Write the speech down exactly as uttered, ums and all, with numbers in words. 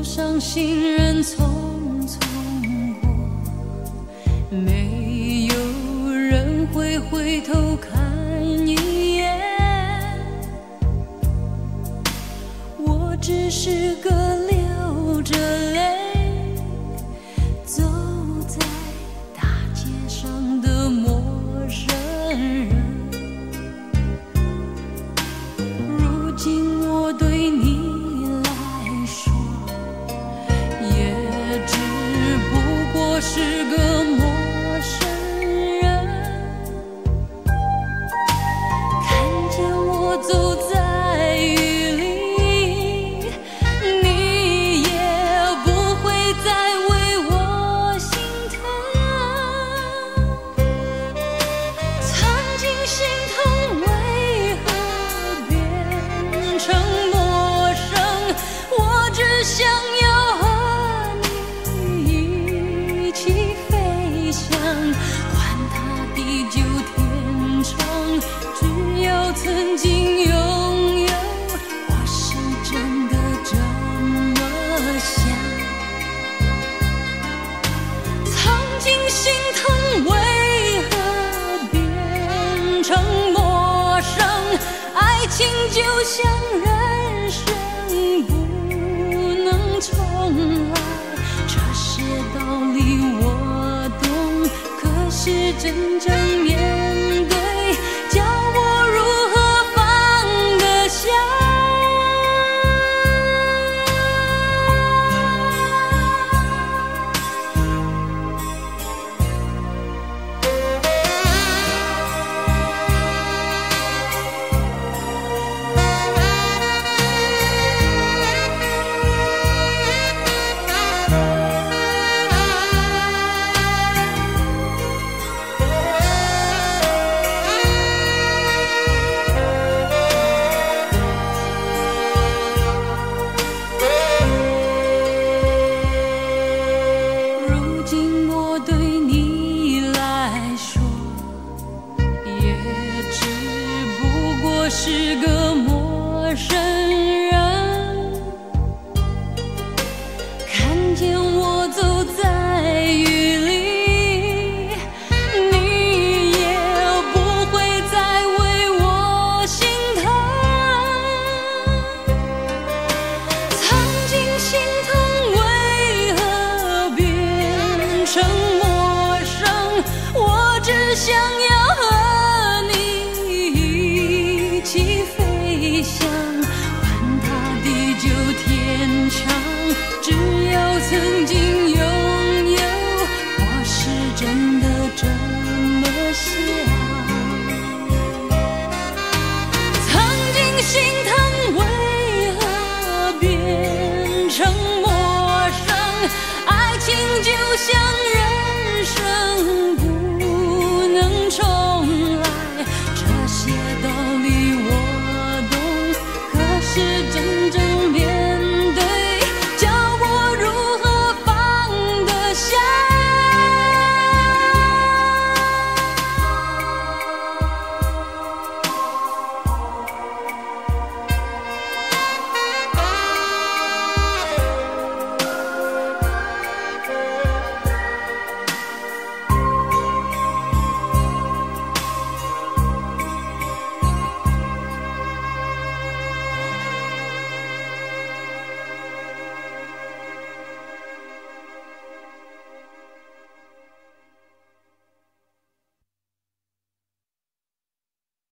上行人匆匆过，没有人会回头看一眼。我只是个流着泪走在大街上的陌生人。如今我对你是个陌生人，看见我走在雨里，你也不会再为我心疼。曾经心疼为何变成陌生，我只想要曾经拥有，我是真的这么想。曾经心疼为何变成陌生，爱情就像人生不能重来，这些道理我懂，可是真正